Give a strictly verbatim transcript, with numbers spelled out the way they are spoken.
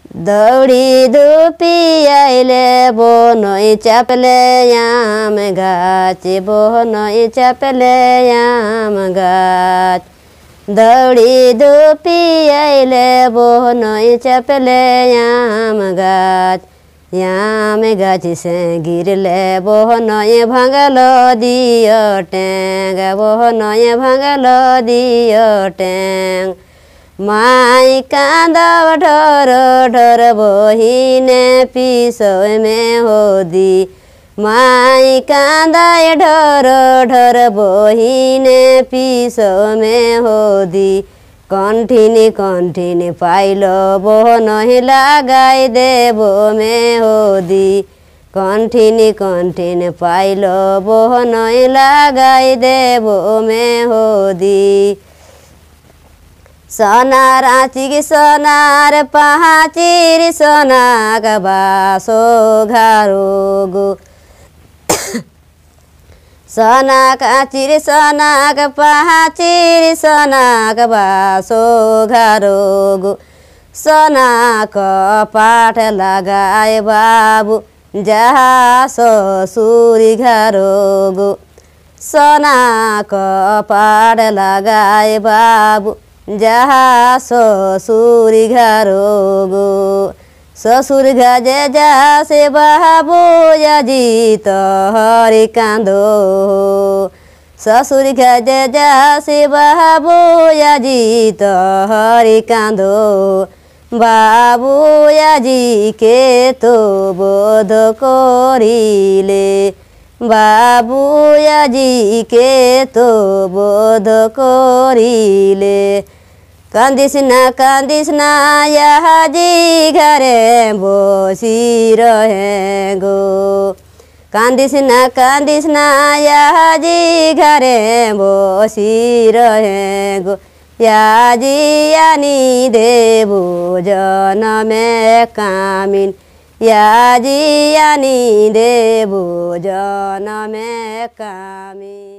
दौड़ी धुपी आइले बोनई चापले आम गाछ बोनई चापले आम गाछ दौड़ी धुपी आइले बोनई चापले आम गाछ आम गाछ से गिरले बोनई भांगलो दियो टेंग बोनई भांगलो दियो टेंग माई कांदा ढोर ढोर बहिने पिसो में होदी माई कांदा ढोर ढोर बहिने पिसो में होदी कंठिनी कंठिनी पाइलो बोनई लगाई देबो में होदी कंठिनी कंठिनी पाइलो बोनई लगाई देबो में होदी सोनार आँची सोनार पहाचिर सोनाग बासो घारोगो सोनाग आँचिर सोनाग पहाचिर सोनाग बासो घारोगो सोनाक पाठ लगाए बाबू जहाँ ससुरी घारोगो सोनाक पाठ लगाए बाबू जहाँ ससुर घरोगो ससुर घजे जा से बाबू याजी तो हरि कांदो ससुर घजे जा से बाबू याजी तो हरि कांदो बाबू याजी के तो बोध करिले बाबू याजी के तो बोध करिले कांदिसना कांदिसना याजी घरे बसी रहे गो कांदिसना कांदिसना याजी घरे बसी रहे गो याजी यानी देबो जनमे कामिन याजी यानी देबो जनमे कामिन।